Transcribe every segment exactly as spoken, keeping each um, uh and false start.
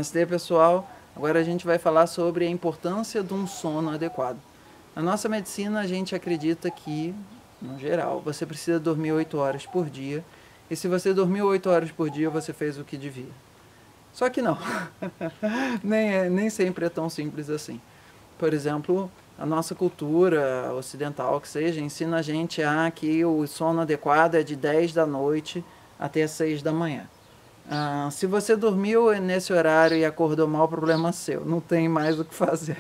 Namastê, pessoal. Agora a gente vai falar sobre a importância de um sono adequado. Na nossa medicina, a gente acredita que, no geral, você precisa dormir oito horas por dia. E se você dormiu oito horas por dia, você fez o que devia. Só que não. nem, é, nem sempre é tão simples assim. Por exemplo, a nossa cultura ocidental, que seja, ensina a gente a que o sono adequado é de dez da noite até seis da manhã. Ah, se você dormiu nesse horário e acordou mal, problema seu. Não tem mais o que fazer.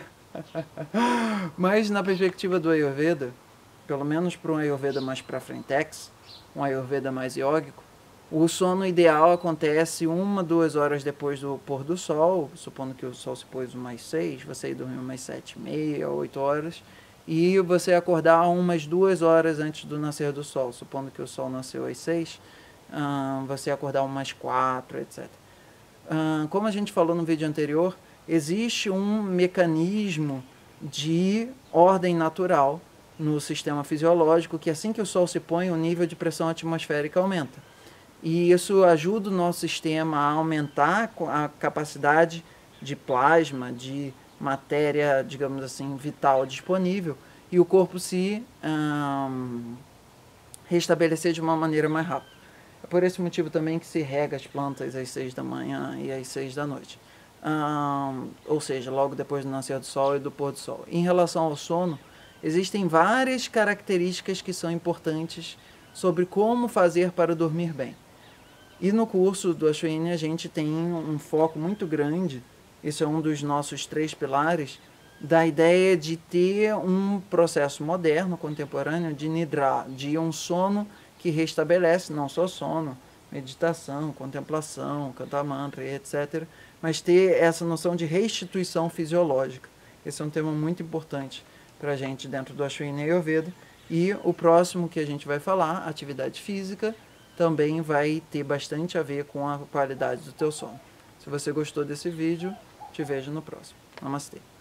Mas na perspectiva do Ayurveda, pelo menos para um Ayurveda mais para frentex, um Ayurveda mais iógico, o sono ideal acontece uma, duas horas depois do pôr do sol, supondo que o sol se pôs umas seis, você dormiu umas sete e meia, oito horas, e você acordar umas duas horas antes do nascer do sol, supondo que o sol nasceu às seis, Uh, você acordar umas quatro, etcétera. Uh, como a gente falou no vídeo anterior, existe um mecanismo de ordem natural no sistema fisiológico que assim que o sol se põe, o nível de pressão atmosférica aumenta. E isso ajuda o nosso sistema a aumentar a capacidade de plasma, de matéria, digamos assim, vital disponível, e o corpo se um, restabelecer de uma maneira mais rápida. É por esse motivo também que se rega as plantas às seis da manhã e às seis da noite. Um, ou seja, logo depois do nascer do sol e do pôr do sol. Em relação ao sono, existem várias características que são importantes sobre como fazer para dormir bem. E no curso do Ashwini a gente tem um foco muito grande, esse é um dos nossos três pilares, da ideia de ter um processo moderno, contemporâneo, de nidra, de um sono que restabelece não só sono, meditação, contemplação, cantar mantra, etcétera, mas ter essa noção de restituição fisiológica. Esse é um tema muito importante para a gente dentro do Ashwini Ayurveda. E o próximo que a gente vai falar, atividade física, também vai ter bastante a ver com a qualidade do teu sono. Se você gostou desse vídeo, te vejo no próximo. Namastê.